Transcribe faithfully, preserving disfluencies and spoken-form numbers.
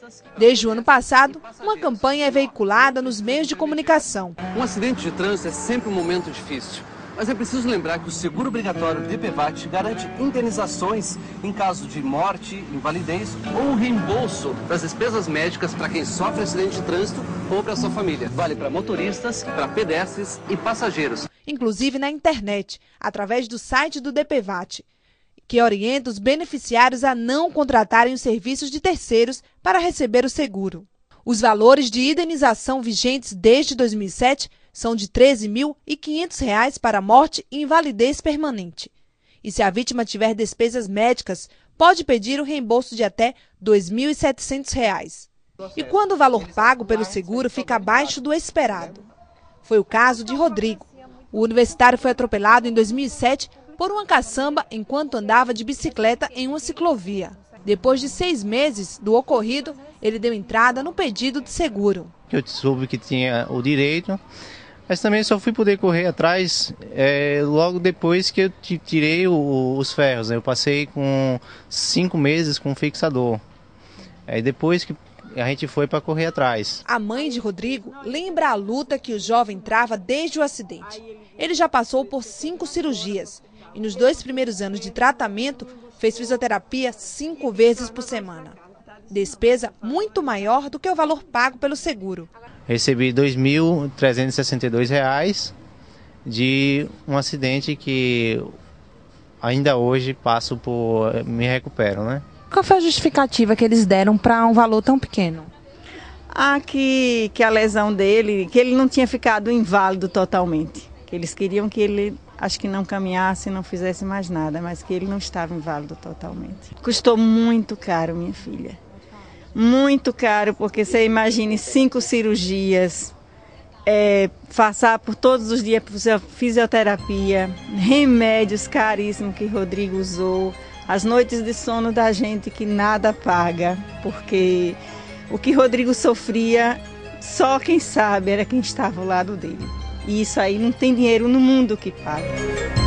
Desde o ano passado, uma campanha é veiculada nos meios de comunicação. Um acidente de trânsito é sempre um momento difícil. Mas é preciso lembrar que o seguro obrigatório D P V A T garante indenizações em caso de morte, invalidez ou reembolso das despesas médicas para quem sofre acidente de trânsito ou para sua família. Vale para motoristas, para pedestres e passageiros. Inclusive na internet, através do site do D P V A T, que orienta os beneficiários a não contratarem os serviços de terceiros para receber o seguro. Os valores de indenização vigentes desde dois mil e sete são de treze mil e quinhentos reais para morte e invalidez permanente. E se a vítima tiver despesas médicas, pode pedir o reembolso de até dois mil e setecentos reais. E quando o valor pago pelo seguro fica abaixo do esperado? Foi o caso de Rodrigo. O universitário foi atropelado em dois mil e sete por uma caçamba enquanto andava de bicicleta em uma ciclovia. Depois de seis meses do ocorrido, ele deu entrada no pedido de seguro. Eu soube que tinha o direito, mas também só fui poder correr atrás é, logo depois que eu tirei o, os ferros. Eu passei com cinco meses com fixador. Aí depois que a gente foi para correr atrás. A mãe de Rodrigo lembra a luta que o jovem trava desde o acidente. Ele já passou por cinco cirurgias e nos dois primeiros anos de tratamento fez fisioterapia cinco vezes por semana. Despesa muito maior do que o valor pago pelo seguro. Recebi dois mil trezentos e sessenta e dois reais de um acidente que ainda hoje passo por, me recupero, né? Qual foi a justificativa que eles deram para um valor tão pequeno? Ah, que, que a lesão dele, que ele não tinha ficado inválido totalmente. Que eles queriam que ele, acho que não caminhasse, não fizesse mais nada, mas que ele não estava inválido totalmente. Custou muito caro, minha filha. Muito caro, porque você imagine cinco cirurgias, é, passar por todos os dias por fisioterapia, remédios caríssimos que Rodrigo usou, as noites de sono da gente que nada paga, porque o que Rodrigo sofria, só quem sabe era quem estava ao lado dele. E isso aí não tem dinheiro no mundo que paga.